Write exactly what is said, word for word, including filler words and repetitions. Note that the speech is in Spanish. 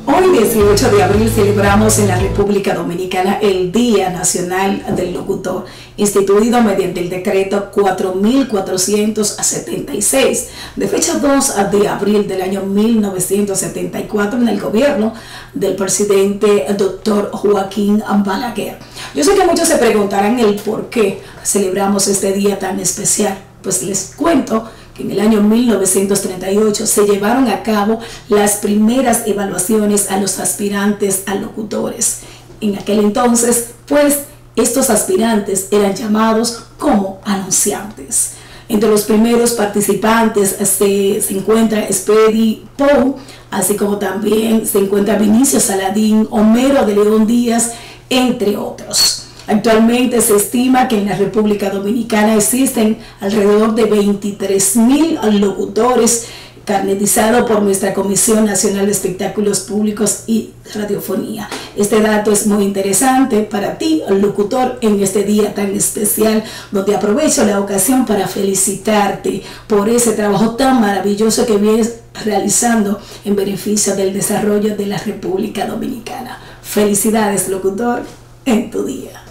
Hoy, dieciocho de abril, celebramos en la República Dominicana el Día Nacional del Locutor, instituido mediante el decreto cuatro mil cuatrocientos setenta y seis, de fecha dos de abril del año mil novecientos setenta y cuatro, en el gobierno del presidente doctor Joaquín Balaguer. Yo sé que muchos se preguntarán el por qué celebramos este día tan especial. Pues les cuento que en el año mil novecientos treinta y ocho se llevaron a cabo las primeras evaluaciones a los aspirantes a locutores. En aquel entonces, pues, estos aspirantes eran llamados como anunciantes. Entre los primeros participantes se, se encuentra Speedy Poe, así como también se encuentra Vinicio Saladín, Homero de León Díaz, entre otros. Actualmente se estima que en la República Dominicana existen alrededor de veintitrés mil locutores carnetizados por nuestra Comisión Nacional de Espectáculos Públicos y Radiofonía. Este dato es muy interesante para ti, locutor, en este día tan especial, donde aprovecho la ocasión para felicitarte por ese trabajo tan maravilloso que vienes realizando en beneficio del desarrollo de la República Dominicana. Felicidades, locutor, en tu día.